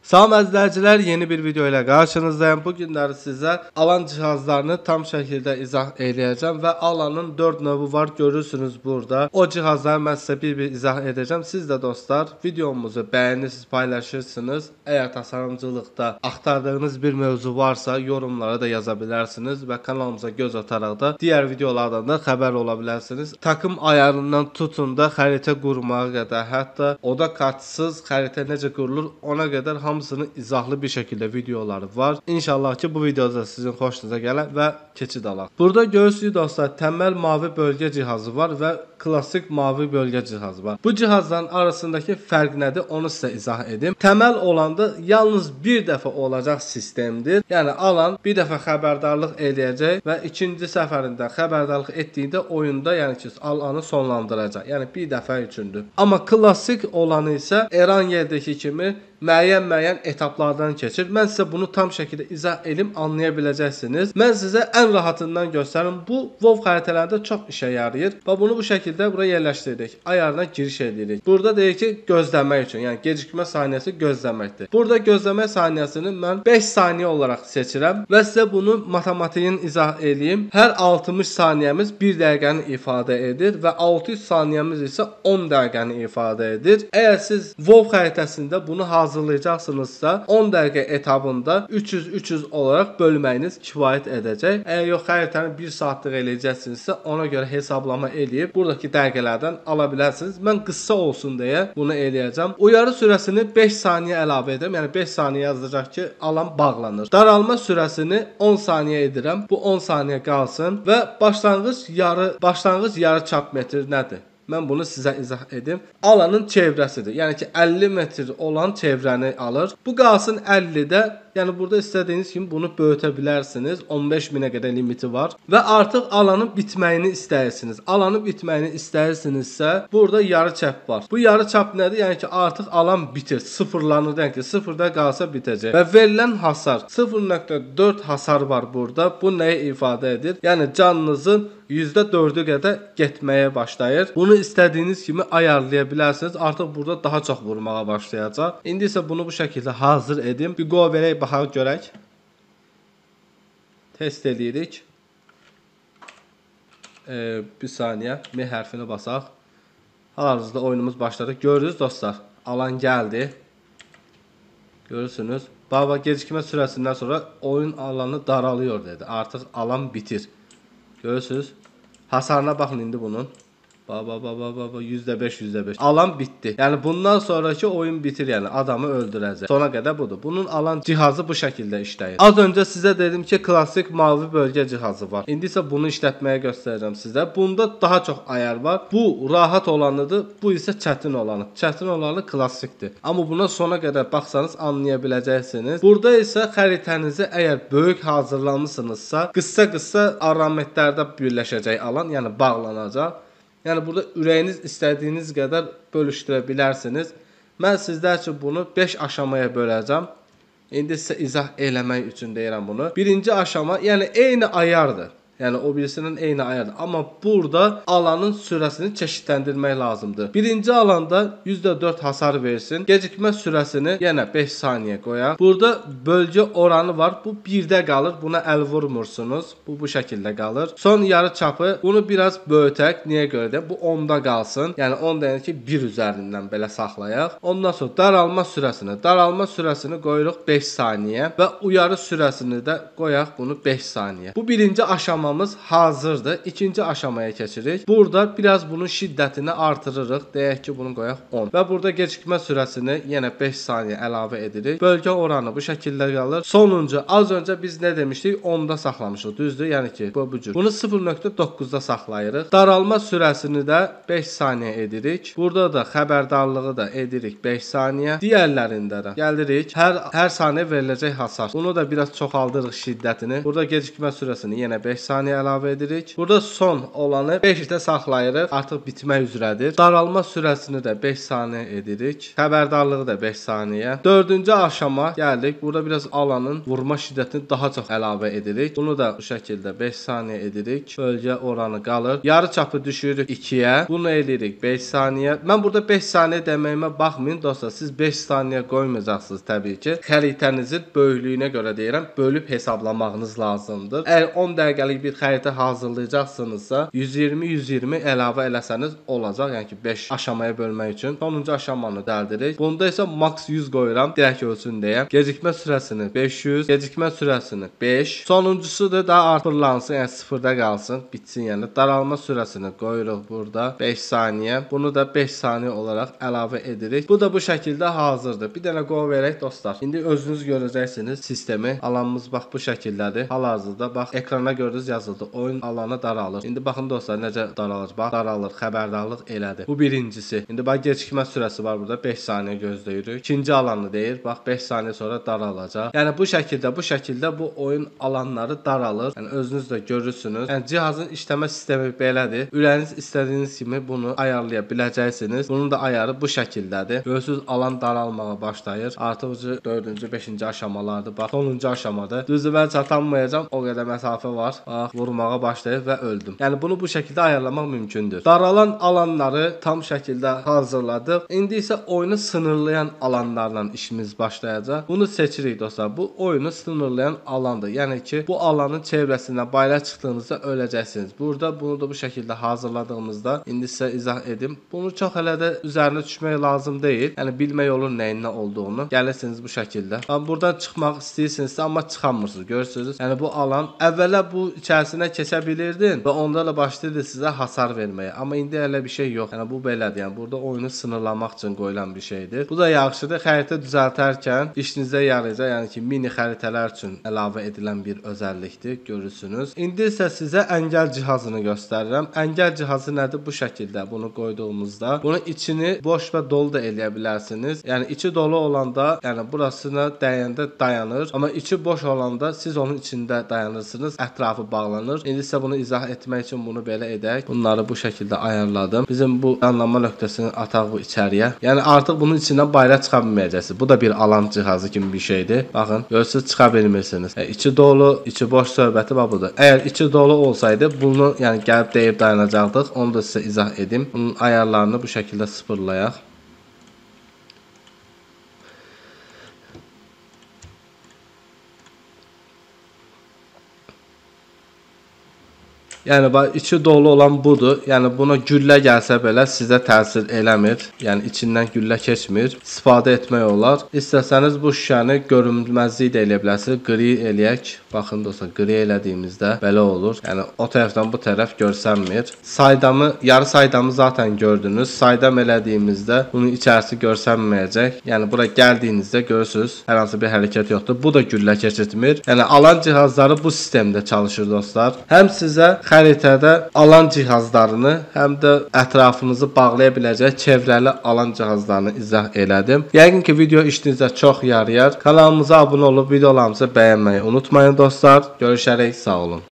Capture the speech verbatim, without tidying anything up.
Salam əzizləyicilər, yeni bir video ilə qarşınızdayım. Bu günləri sizə Alan cihazlarını tam şəkildə izah edəcəm və Alanın dörd növü var, görürsünüz burada. O cihazları mən sizə bir-bir izah edəcəm. Siz də dostlar, videomuzu bəyənirsiniz, paylaşırsınız. Əgər tasarımcılıqda axtardığınız bir mövzu varsa, yorumlara da yaza bilərsiniz və kanalımıza göz ataraq da digər videolardan da xəbər ola bilərsiniz. Takım ayarından tutun da xəritə qurmağa qədər, hətta oda kartsız xəritə necə qurulur, ona qədər hamı hamısının izahlı bir şəkildə videoları var. İnşallah ki bu videoda sizin xoşunuza gələr və keçid alaq. Burada görürsünüz dostlar, təməl mavi bölgə cihazı var və klassik mavi bölgə cihazı var. Bu cihazların arasındakı fərq nədir? Onu sizə izah edim. Təməl olanda yalnız bir dəfə olacaq sistemdir. Yəni alan bir dəfə xəbərdarlıq eləyəcək və ikinci səfərində xəbərdarlıq etdiyində oyunda, yəni ki alanı sonlandıracaq. Yəni bir dəfə üçündür. Amma klassik olanı isə Eran yerdəki kimi müəyyən-müəyyən etaplardan keçir. Mən sizə bunu tam şəkildə izah edim, anlaya biləcəksiniz. Mən sizə ən rahatından göstərim. Bu WoW xəritələrində çox işə yarayır və bunu bu şəkildə bura yerləşdirdik. Ayarına giriş edirik. Burada deyir ki, gözləmək üçün, yəni gecikmə saniyəsi gözləməkdir. Burada gözləmə saniyəsini mən beş saniyə olaraq seçirəm və sizə bunu matematiğini izah edeyim. Hər altmış saniyəmiz bir dəqiqəni ifadə edir və altı yüz saniyəmiz isə on dəqiqəni ifadə edir. Əgər siz WoW xəritəsində bunu hazırlayırsınız, hazırlayacaqsınızsa on dəqiqə etabında üç yüz üç yüz olaraq bölməyiniz kifayət edəcək. Əgər yox xəritəni bir saatlıq eləyəcəksinizsə ona görə hesablama eləyib buradakı dəqiqələrdən ala bilərsiniz. Mən qısa olsun deyə bunu eləyəcəm. Uyarı sürəsini beş saniyə əlavə edirəm. Yəni beş saniyə yazacaq ki, alan bağlanır. Daralma sürəsini on saniyə edirəm. Bu on saniyə qalsın və başlanğıc yarı başlanğıc yarı çap metr nədir? Mən bunu sizə izah edim. Alanın çevrəsidir. Yəni ki əlli metr olan çevrəni alır. Bu qalsın əllidə. Yəni burada istədiyiniz kimi bunu böyütə bilərsiniz. on beş minə qədər limiti var. Və artıq alanın bitməyini istəyirsiniz. Alanın bitməyini istəyirsinizsə, burada yarı çap var. Bu yarı çap nədir? Yəni ki artıq alan bitir. Sıfırlanır. Yəni ki sıfırda qalsa bitəcək. Və verilən hasar sıfır nöqtə dörd hasar var burada. Bu nəyi ifadə edir? Yəni canınızın yüzdə dördü qədər getməyə başlayır. Bunu istədiyiniz kimi ayarlaya bilərsiniz. Artıq burada daha çox vurmağa başlayacaq. İndi isə bunu bu şəkildə hazır edim. Bir go verək, baxaq görək. Test edirik. Ee, bir saniyə. M hərfini basaq. Hal-hazırda oyunumuz başladı. Görürüz dostlar. Alan gəldi. Görürsünüz. Baba gecikmə sürəsindən sonra oyun alanı daralıyor dedi. Artıq alan bitir. Görürsünüz. Hasarına baxın indi bunun. Baba baba baba yüzdə beş yüzdə beş. Alan bitdi. Yəni bundan sonraki oyun bitir, yəni adamı öldürəcək. Sona qədər budur. Bunun alan cihazı bu şəkildə işləyir. Az öncə sizə dedim ki, klassik mavi bölgə cihazı var. İndi isə bunu işlətməyə göstərəcəm sizə. Bunda daha çox ayar var. Bu rahat olanıdır, bu isə çətin olanı. Çətin olanı klassikdir. Amma buna sona qədər baxsanız anlaya biləcəksiniz. Burada isə xəritənizi əgər böyük hazırlamısınızsa, qısa-qısa arametlərdə birləşəcək alan, yəni bağlanacaq. Yəni burada ürəyiniz istədiyiniz qədər bölüşdürə bilərsiniz. Mən sizlər üçün bunu beş aşamaya böləcəm. İndi sizə izah eləmək üçün deyirəm bunu. Birinci aşama, yəni eyni ayardır. Yəni o birisinin eyni ayardır. Amma burada alanın sürəsini çeşidləndirmək lazımdır. Birinci alanda yüzdə dörd hasar versin. Gecikmə sürəsini yenə beş saniyə qoyaq. Burada bölgə oranı var. Bu birdə qalır. Buna əl vurmursunuz. Bu bu şəkildə qalır. Son yarı çapı bunu biraz böyütək. Niyə görə də? Bu onda qalsın. Yəni on deyək ki bir üzərindən belə saxlayaq. Ondan sonra daralma sürəsini. Daralma sürəsini qoyuruq beş saniyə və uyarı sürəsini də qoyaq bunu beş saniyə. Bu birinci aşama hazırdır. İkinci aşamaya keçirik. Burada biraz bunun şiddətini artırırıq. Deyək ki bunu qoyaq on. Və burada gecikmə sürəsini yenə beş saniyə əlavə edirik. Bölgə oranı bu şəkildə qalır. Sonuncu, az öncə biz nə demişdik? onda saxlamışıq. Düzdür? Yəni ki bu bu cür. Bunu sıfır nöqtə doqquzda saxlayırıq. Daralma sürəsini də beş saniyə edirik. Burada da xəbərdarlığı da edirik beş saniyə. Digərlərində də gəlirik. Hər hər saniyə veriləcək hasar. Bunu da biraz çoxaldırıq şiddətini. Burada gecikmə sürəsini yenə beş saniyə saniyə əlavə edirik. Burada son olanı beşdə saxlayırıq. Artıq bitmək üzrədir. Daralma sürəsini də beş saniyə edirik. Xəbərdarlığı da beş saniyə. Dördüncü aşama gəldik. Burada biraz alanın vurma şiddətini daha çox əlavə edirik. Bunu da bu şəkildə beş saniyə edirik. Bölgə oranı qalır. Yarı çapı düşürürük ikiyə. Bunu eləyirik beş saniyə. Mən burada beş saniyə deməyimə baxmayın dostlar. Siz beş saniyə qoymayacaqsınız təbii ki. Xəritənizin böyüklüyünə görə deyirəm, bölüb hesablamağınız lazımdır. Əgər on dəqiqəlik bir xəritə hazırlayacaqsınızsa, yüz iyirmi yüz iyirmi əlavə eləsəniz olacaq. Yəni ki, beş aşamaya bölmək üçün. Sonuncu aşamanı dəldirik. Bunda isə max yüz qoyuram, direkt ölsün deyə. Gecikmə sürəsini beş yüz, gecikmə sürəsini beş. Sonuncusu da daha artırlansın, yəni sıfırda qalsın, bitsin yəni. Daralma sürəsini qoyuruq burada beş saniyə. Bunu da beş saniyə olaraq əlavə edirik. Bu da bu şəkildə hazırdır. Bir dənə qol verək dostlar. İndi özünüz görəcəksiniz sistemi. Alanımız bax bu şəkildədir. Hal-hazırda bax ekrana gördünüz yazıldı. Oyun alanı daralır. İndi baxın dostlar necə daralır. Bax daralır. Xəbərdarlıq elədir. Bu birincisi. İndi bax gecikmə sürəsi var burada. beş saniyə gözləyirik. İkinci alanı deyir. Bax beş saniyə sonra daralacaq. Yəni bu şəkildə, bu şəkildə bu oyun alanları daralır. Yəni özünüz də görürsünüz. Yəni cihazın işləmə sistemi belədir. Ürəyiniz istədiyiniz kimi bunu ayarlaya biləcəksiniz. Bunun da ayarı bu şəkildədir. Görürsüz alan daralmağa başlayır. Artıq dördüncü, beşinci aşamalardır. Bax sonuncu aşamadır. Düzdür mən çatanmayacağam. O qədər məsafə var. Bax vurmağa başlayır və öldüm. Yəni bunu bu şəkildə ayarlamaq mümkündür. Daralan alanları tam şəkildə hazırladıq. İndi isə oyunu sınırlayan alanlarla işimiz başlayacaq. Bunu seçirik dostlar. Bu oyunu sınırlayan alandır. Yəni ki, bu alanın çevrəsindən bayıra çıxdığınızda öləcəksiniz. Burada bunu da bu şəkildə hazırladığımızda indi sizə izah edim. Bunu çox hələ də üzərinə düşmək lazım deyil. Yəni bilmək olur nəyin nə olduğunu. Gəlirsiniz bu şəkildə. Yəni buradan çıxmaq istəyirsinizsə amma çıxamırsınız. Görürsünüz? Yəni bu alan əvvələ bu içərisinə keçə bilirdin və onda da başlayırdı sizə hasar verməyə. Amma indi elə bir şey yox. Yəni bu belədir. Yəni burada oyunu sınırlamaq üçün qoyulan bir şeydir. Bu da yaxşıdır. Xəritə düzəltərkən işinizə yarayacaq. Yəni ki, mini xəritələr üçün əlavə edilən bir özəllikdir. Görürsünüz. İndi isə sizə əngəl cihazını göstərirəm. Əngəl cihazı nədir? Bu şəkildə bunu qoyduğumuzda bunun içini boş və dolu da eləyə bilərsiniz. Yəni içi dolu olanda, yəni burasına dəyəndə dayanır. Amma içi boş olanda siz onun içində dayanırsınız. Ətrafı bağlanır. İndi isə bunu izah etmək üçün bunu belə edək. Bunları bu şəkildə ayarladım. Bizim bu anlama nöqtəsini ataq bu içəriyə. Yəni artıq bunun içindən bayıra çıxa bilməyəcəksiniz. Bu da bir alan cihazı kimi bir şeydir. Baxın, görürsüz çıxa bilmirsiniz. Yəni, içi dolu, içi boş söhbəti bax budur. Əgər içi dolu olsaydı bunu yəni gəlib deyib dayanacaqdıq. Onu da sizə izah edim. Bunun ayarlarını bu şəkildə sıfırlayaq. Yəni bax içi dolu olan budur. Yəni buna güllə gəlsə belə sizə təsir eləmir. Yəni içindən güllə keçmir. İstifadə etmək olar. İstəsəniz bu şüşəni görünməzlik də eləyə bilərsiniz. Qri eləyək. Baxın dostlar, qri elədiyimizdə belə olur. Yəni o tərəfdən bu tərəf görsənmir. Saydamı, yarı saydamı zaten gördünüz. Saydam elədiyimizdə bunun içərisi görsənməyəcək. Yəni bura gəldiyinizdə görürsüz, hər hansı bir hərəkət yoxdur. Bu da güllə keçirtmir. Yəni alan cihazları bu sistemdə çalışır dostlar. Həm sizə xəritədə alan cihazlarını, həm də ətrafınızı bağlaya biləcək çevrəli alan cihazlarını izah elədim. Yəqin ki, video işinizə çox yarayar. Kanalımıza abunə olub videolarımızı bəyənməyi unutmayın dostlar. Görüşərək, sağ olun.